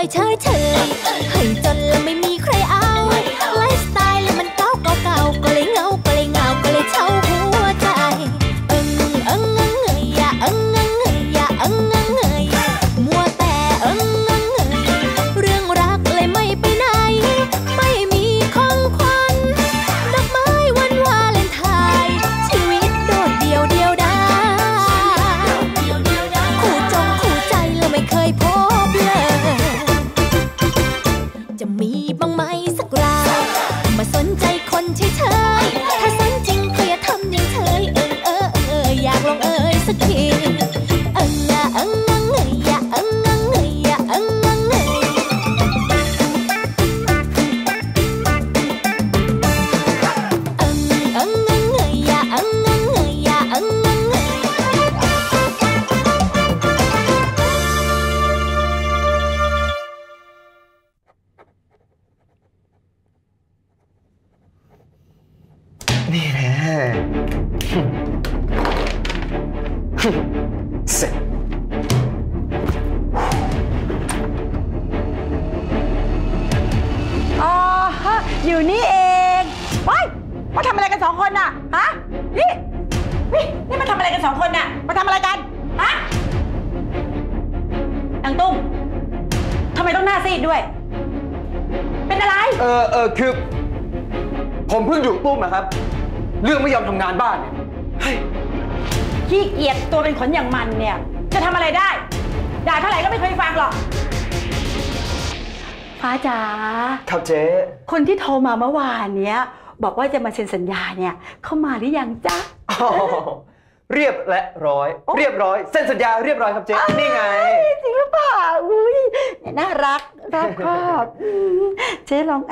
ยเฉยให้จนแล้วไม่มีใครเอาไลฟ์สไตล์แล้วมันเก่าก็เลยเหงาก็เลยเช่าหัวใจเงเงยอย่าเงยอย่าเงยมัวแต่เงยเรื่องรักเลยไม่ไปไหนไม่มีของขวัญดอกไม้วันวาเลนไทน์ชีวิตโดดเดี่ยวดายคู่ใจเราไม่เคยพบเลยจะมีบ้างไหมสักรายมาสนใจคนเฉยถ้าสนจริงก็อย่าทำอย่างเฉยอยากลองสักทีอย่าเงยอย่าเงยอย่าเงยอย่านี่แหละเสร็จอ๋ออยู่นี่เองว้ายมาทำอะไรกัน2 คนน่ะฮะนี่มาทำอะไรกัน2 คนน่ะมาทำอะไรกันฮะนางตุ้มทำไมต้องหน้าซีดด้วยเป็นอะไรคือผมเพิ่งอยู่ตุ้มนะครับเรื่องไม่ยอมทำงานบ้านเนี่ยขี้เกียจตัวเป็นขนอย่างมันเนี่ยจะทำอะไรได้ด่าเท่าไหร่ก็ไม่เคยฟังหรอกฟ้าจ๋าครับเจ๊คนที่โทรมาเมื่อวานเนี้ยบอกว่าจะมาเซ็นสัญญาเนี่ยเข้ามาหรือยังจ๊ะเรียบร้อยเซ็นสัญญาเรียบร้อยครับเจ๊นี่ไงจริงหรือเปล่าอุ้ยน่ารักรอบคอบเจ๊ลอง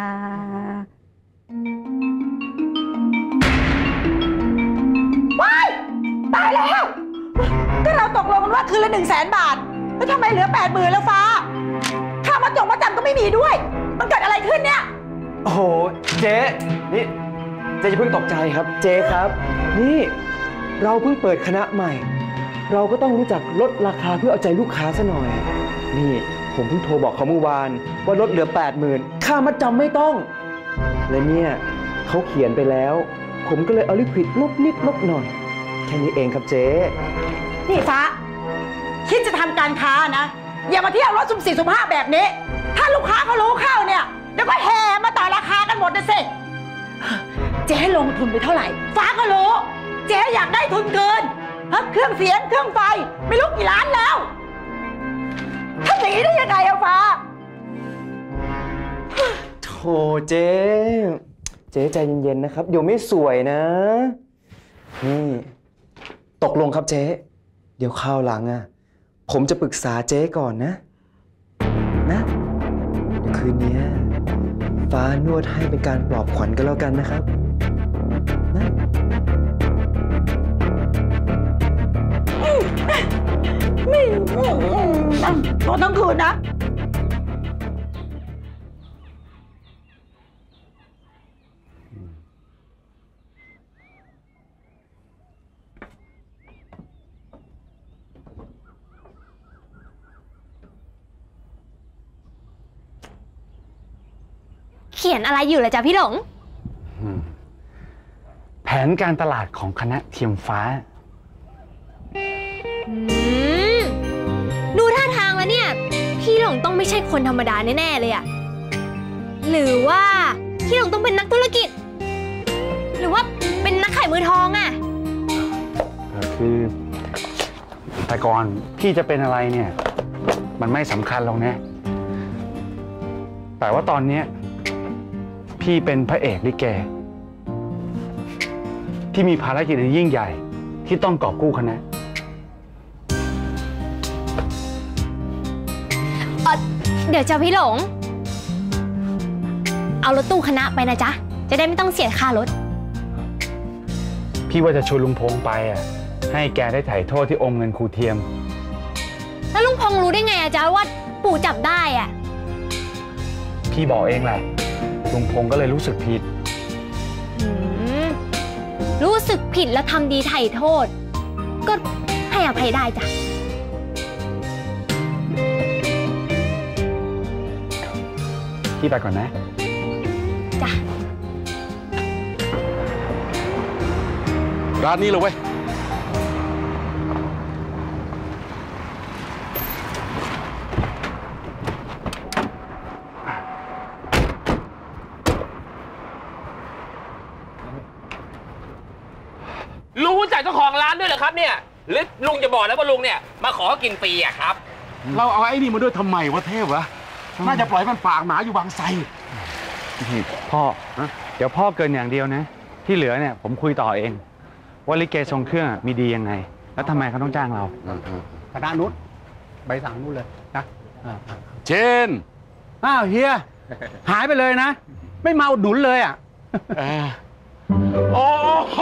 ว้ายตายแล้วก็เราตกลงกันว่าคืนละ100,000 บาทแล้วทำไมเหลือ80,000แล้วฟ้าค่ามาจำก็ไม่มีด้วยมันเกิดอะไรขึ้นเนี่ยโอ้โหเจ๊นี่เจ๊อย่าเพิ่งตกใจครับเจ๊ครับนี่เราเพิ่งเปิดคณะใหม่เราก็ต้องรู้จักลดราคาเพื่อเอาใจลูกค้าซะหน่อยนี่ผมเพิ่งโทรบอกเขาเมื่อวานว่าลดเหลือ80,000ค่ามาจำไม่ต้องและเนี่ยเขาเขียนไปแล้วผมก็เลยเอาลิควิดลบนิดลบหน่อยแค่นี้เองครับเจ๊นี่ฟ้าคิดจะทำการค้านะอย่ามาเที่ยวรถสุ่ม4 สุ่ม 5แบบนี้ถ้าลูกค้าเขารู้เข้าเนี่ยเดี๋ยวก็แห่มาต่อราคากันหมดนะสิเจ๊ลงทุนไปเท่าไหร่ฟ้าก็รู้เจ๊อยากได้ทุนเกินเครื่องเสียงเครื่องไฟไม่รู้กี่ล้านแล้วทำอย่างนี้ได้ยังไงอะฟ้าโธ่เจ๊ใจเย็นๆนะครับเดี๋ยวไม่สวยนะนี่ตกลงครับเจ๊เดี๋ยวคราวหลังผมจะปรึกษาเจ๊ก่อนนะเดี๋ยวคืนนี้ฟ้านวดให้เป็นการปลอบขวัญกันแล้วกันนะครับนะไม่ตอนทั้งคืนนะเขียนอะไรอยู่ล่ะจ๊ะพี่หลงแผนการตลาดของคณะเทียมฟ้าดูท่าทางแล้วเนี่ยพี่หลงต้องไม่ใช่คนธรรมดาแน่ๆเลยอะหรือว่าพี่หลงต้องเป็นนักธุรกิจหรือว่าเป็นนักขายมือทองอะคือแต่ก่อนพี่จะเป็นอะไรเนี่ยมันไม่สำคัญหรอกนะแต่ว่าตอนนี้พี่เป็นพระเอกลิเกที่มีภารกิจยิ่งใหญ่ที่ต้องกอบกู้คณะเดี๋ยวจะพี่หลงเอารถตู้คณะไปนะจ๊ะจะได้ไม่ต้องเสียค่ารถพี่ว่าจะชวนลุงพงษ์ไปให้แกได้ไถ่โทษที่อมเงินครูเทียมแล้วลุงพงษ์รู้ได้ไงจ๊ะว่าปู่จับได้พี่บอกเองแหละลุงพงษ์ก็เลยรู้สึกผิดรู้สึกผิดแล้วทำดีไถ่โทษก็ให้อภัยได้จ้ะพี่ไปก่อนนะจ้ะร้านนี้เลยเว้ยรู้จักเจ้าของร้านด้วยเหรอครับเนี่ยหรือลุงจะบอกแล้วว่าลุงเนี่ยมาขอกินฟรีอะครับเราเอาไอ้นี่มาด้วยทำไมวะเทพวะน่าจะปล่อยมันปากหมาอยู่บางไทรพ่อเดี๋ยวพ่อเกินอย่างเดียวนะที่เหลือเนี่ยผมคุยต่อเองว่าลิเกทรงเครื่องมีดียังไงแล้วทำไมเขาต้องจ้างเราคณะนุชใบสั่งนู้นเลยนะเชนอ้าวเฮียหายไปเลยนะไม่มาอุดหนุนเลยอ่ะโอ้โห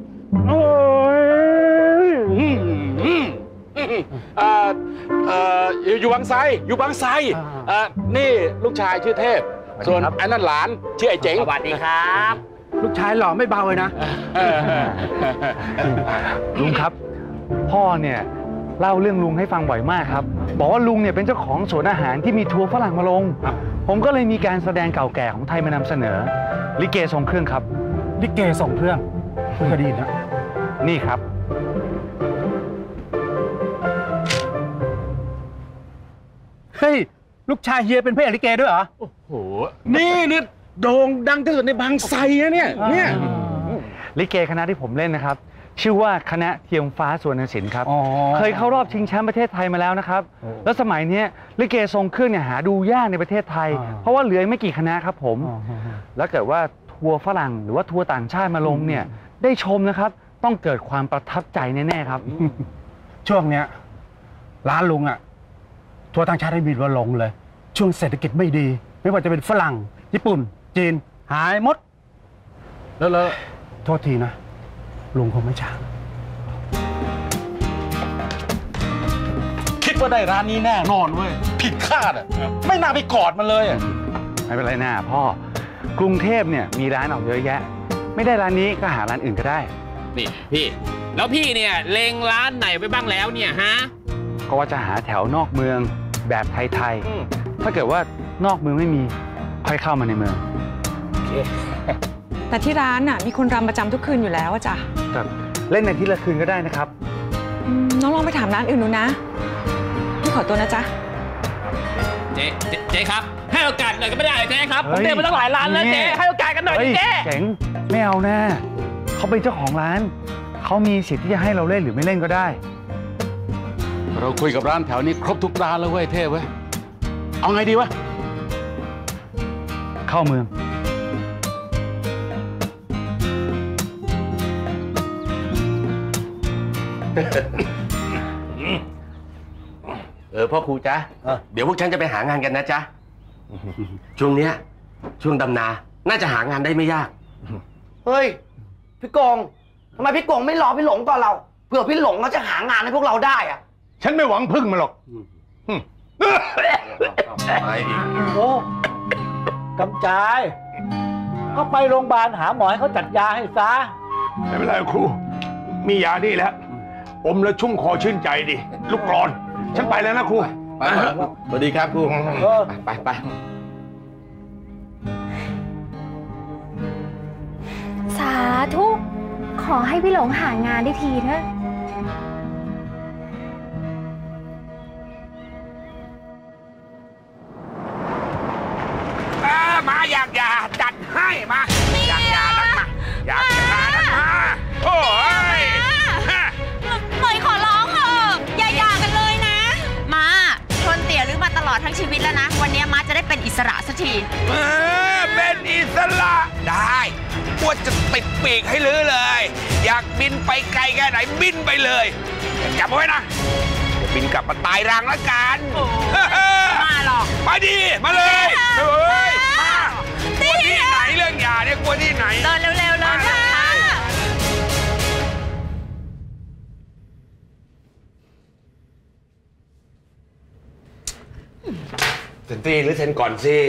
อยู่บางไทรอยู่บางไทรนี่ลูกชายชื่อเทพส่วนไอ้นั่นหลานชื่อไอ้เจ๋งสวัสดีครับลูกชายหล่อไม่เบาเลยนะลุงครับพ่อเนี่ยเล่าเรื่องลุงให้ฟังบ่อยมากครับบอกว่าลุงเนี่ยเป็นเจ้าของสวนอาหารที่มีทัวร์ฝรั่งมาลงผมก็เลยมีการแสดงเก่าแก่ของไทยมานำเสนอลิเกทรงเครื่องครับลิเกทรงเครื่องคุณก็ดีนะนี่ครับเฮ้ยลูกชายเฮียเป็นพระเอกลิเกด้วยเหรอโอ้โหนี่โด่งดังที่สุดในบางไทรนะเนี่ยลิเกคณะที่ผมเล่นนะครับชื่อว่าคณะเทียมฟ้าสุวรรณศิลป์ครับเคยเข้ารอบชิงแชมป์ประเทศไทยมาแล้วนะครับแล้วสมัยนี้ลิเกทรงเครื่องเนี่ยหาดูยากในประเทศไทยเพราะว่าเหลือไม่กี่คณะครับผมแล้วเกิดว่าทัวร์ฝรั่งหรือว่าทัวร์ต่างชาติมาลงเนี่ยได้ชมนะครับต้องเกิดความประทับใจแน่ๆครับช่วงเนี้ยร้านลุงอ่ะทัวร์ต่างชาติได้บินมาลงเลยช่วงเศรษฐกิจไม่ดีไม่ว่าจะเป็นฝรั่งญี่ปุ่นจีนหายหมดแล้วโทษทีนะลุงคงไม่ช้าคิดว่าได้ร้านนี้แน่นอนเว้ยผิดคาดอ่ะไม่น่าไปกอดมันเลยไม่เป็นไรนะพ่อกรุงเทพเนี่ยมีร้านออกเยอะแยะไม่ได้ร้านนี้ก็หาร้านอื่นก็ได้นี่พี่แล้วพี่เนี่ยเล็งร้านไหนไปบ้างแล้วเนี่ยฮะก็ว่าจะหาแถวนอกเมืองแบบไทยๆถ้าเกิดว่านอกเมืองไม่มีค่อยเข้ามาในเมืองแต่ที่ร้านน่ะมีคนรำประจำทุกคืนอยู่แล้วจ้ะแต่เล่นในที่ละคืนก็ได้นะครับน้องลองไปถามร้านอื่นดูนะพี่ขอตัวนะจ๊ะเจ๊ครับให้โอกาสหน่อยก็ไม่ได้เจ๊ครับผมเดินมาตั้งหลายร้านแล้วเจ๊ให้โอกาสกันหน่อยเจ๊เจ๋งไม่เอาแน่เขาเป็นเจ้าของร้านเขามีสิทธิ์ที่จะให้เราเล่นหรือไม่เล่นก็ได้เราคุยกับร้านแถวนี้ครบทุกร้านแล้วเว้ยเทพเว้ยเอาไงดีวะเข้าเมืองพ่อครูจ๊ะเดี๋ยวพวกฉันจะไปหางานกันนะจ๊ะช่วงเนี้ยช่วงดำนาน่าจะหางานได้ไม่ยากเฮ้ยพี่กงทำไมพี่กงไม่รอพี่หลงก่อนเราเผื่อพี่หลงเขาจะหางานให้พวกเราได้อะฉันไม่หวังพึ่งมันหรอกโอ้กำจายก็ไปโรงพยาบาลหาหมอให้เขาจัดยาให้ซะไม่เป็นไรครูมียานี่แล้วอมแล้วชุ่มคอชื่นใจดิลูกกรอนฉันไปแล้วนะครูไปสวัสดีครับครูไปสาธุขอให้พี่หลงหางานได้ทีเถอะมาอยากยาจัดให้มาอยากยานักมาอยากยานักมาโอ้ยเหมยขอร้องเถอะอย่ากันเลยนะมาทนเตี่ยลือมาตลอดทั้งชีวิตแล้วนะวันนี้มาจะได้เป็นอิสระสักทีเป็นอิสระได้ว่าจะติดปีกให้ลือเลยอยากบินไปไกลแค่ไหนบินไปเลยจำไว้นะบินกลับมาตายรังละกันมาหรอกไปดีมาเลยเฮ้ยมากลัวที่ไหนเรื่องยาเนี่ยกลัวที่ไหนเร็วเลยค่ะเซ็นตี้หรือเซ็นก่อนสิ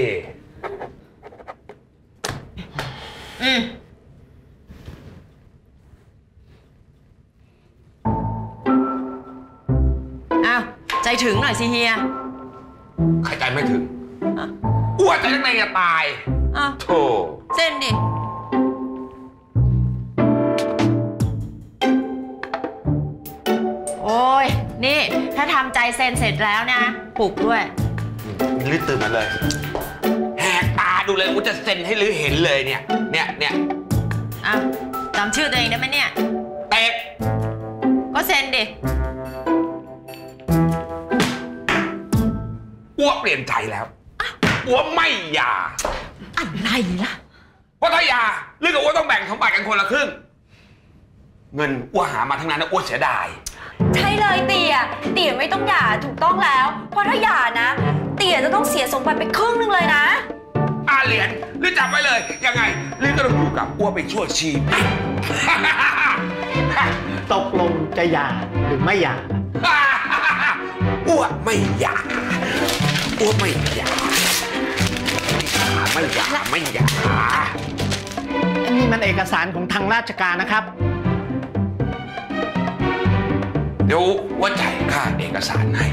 อ้าวใจถึงหน่อยสิเฮียใครใจไม่ถึงว่าจะยังไงจะตายโธ่เซ็นดิโอ้ยนี่ถ้าทำใจเซ็นเสร็จแล้วนะปลุกด้วยลือตื่นมาเลยแหกตาดูเลยว่าจะเซ็นให้ลือเห็นเลยเนี่ยอ่ะจำชื่อตัวเองได้ไหมเนี่ยเต็กก็เซ็นดิอ้วเปลี่ยนใจแล้วอ้วไม่หย่าอะไรล่ะเพราะถ้าหย่าลือกับอ้วต้องแบ่งสมบัติกันคนละครึ่งเงินอ้วหามาทั้งนั้นนะอ้วเสียดายใช่เลยเตี่ยไม่ต้องหย่าถูกต้องแล้วเพราะถ้าหย่านะเตี่ยจะต้องเสียสมบัติไปครึ่งนึงเลยนะเหรียญลือจับไว้เลยยังไงลือก็ต้องอยู่กับอ้วไปชั่วชีวิตตกลงจะหย่าหรือไม่หย่าอ้วไม่หย่าอ้วไม่หย่านี่มันเอกสารของทางราชการนะครับเดี๋ยวว่าจ่ายค่าเอกสารให้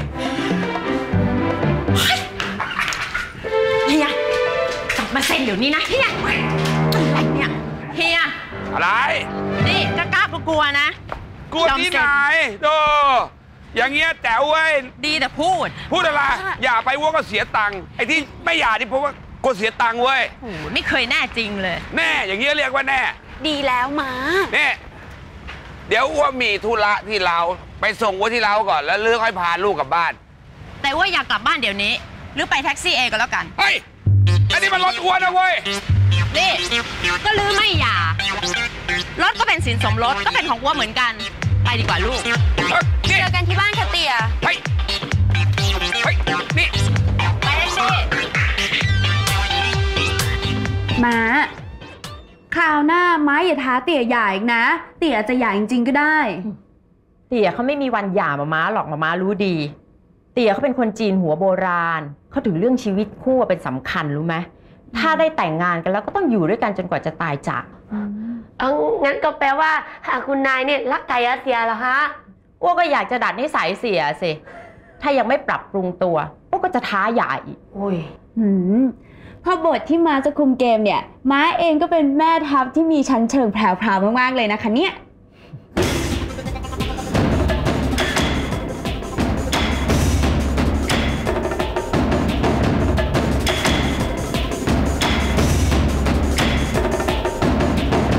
เฮียกลับมาเซ็นเดี๋ยวนี้นะเฮียอะไรเนี่ยเฮียอะไรนี่กล้ากลัวนะกลัวที่ไหนโธ่อย่างเงี้ยแจ๋วเว้ยดีแต่พูดอะไรอย่าไปว่าก็เสียตังค์ไอ้ที่ไม่หย่าที่เพราะว่าก็เสียตังค์เว้ยไม่เคยแน่จริงเลยแน่อย่างเงี้ยเรียกว่าแน่ดีแล้วมาเนี่ยเดี๋ยวอ้วมีธุระที่เราไปส่งอ้วที่เราก่อนแล้วลือค่อยพาลูกกลับบ้านแต่ว่าอยากกลับบ้านเดี๋ยวนี้หรือไปแท็กซี่เองก็แล้วกันเฮ้ยอันนี้มันรถอ้วนนะเว้ยนี่ก็ลือไม่หย่ารถก็เป็นสินสมรสก็เป็นของอ้วเหมือนกันไปดีกว่าลูกเจอกันที่บ้านค่ะเตี่ยเฮ้ยนี่ไปแท็กซี่ม้าคราวหน้าม้าอย่าท้าเตี่ยหย่าอีกนะเตี่ยจะหย่าจริงๆก็ได้เตี่ยเขาไม่มีวันหย่าม้าหรอกม้ารู้ดีเตี่ยเขาเป็นคนจีนหัวโบราณเขาถึงเรื่องชีวิตคู่เป็นสำคัญรู้ไหมถ้าได้แต่งงานกันแล้วก็ต้องอยู่ด้วยกันจนกว่าจะตายจากงั้นก็แปลว่าหากคุณนายเนี่ยรักไก่เสียเหรอฮะอ้วก็อยากจะดัดนิสัยเสียสิถ้ายังไม่ปรับปรุงตัวอ้วก็จะท้าหย่าอีกโอ้ยพอบทที่ม้าจะคุมเกมเนี่ยม้าเองก็เป็นแม่ทัพที่มีชั้นเชิงแพรวๆมากๆเลยนะคะเนี่ย